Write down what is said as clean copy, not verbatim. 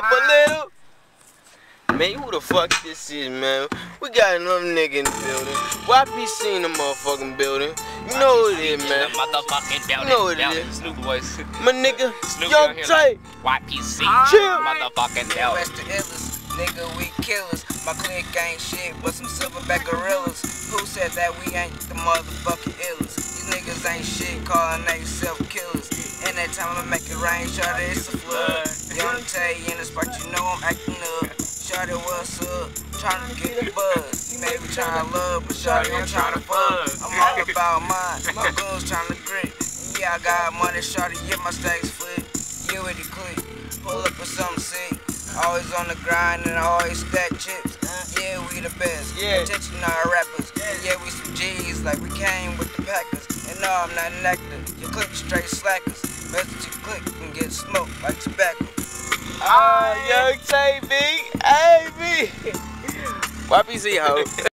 up a little. Man, who the fuck this is, man? We got another nigga in the building. YPC in the motherfucking building. You know what it is, man. You know what it is. Snoop voice. My nigga, Young Tay. YPC. Chill. Motherfucking down. West the illest, nigga, we killers. My clique ain't shit, but some silverback gorillas. Who said that we ain't the motherfucking illest? These niggas ain't shit, calling they self-killers. And that time I make it rain, shawty, it's a flood. Young Tay in the spot, you know I'm acting up. Shawty, what's up? Tryna get the buzz. You may be tryna love, but shawty, I'm tryna buzz. I'm all about mine, my goons tryna grit. And yeah, I got money, shawty, yeah, my stacks flip. You with the clique, pull up with something sick. Always on the grind and I always stack chips. Yeah, we the best. Yeah. Attention to our rappers. Yeah, we some G's like we came with the Packers. And no, I'm not nectar. You click straight slackers. Best that you click and get smoked like tobacco. Young Tay, B. Hey, B. YPC, ho.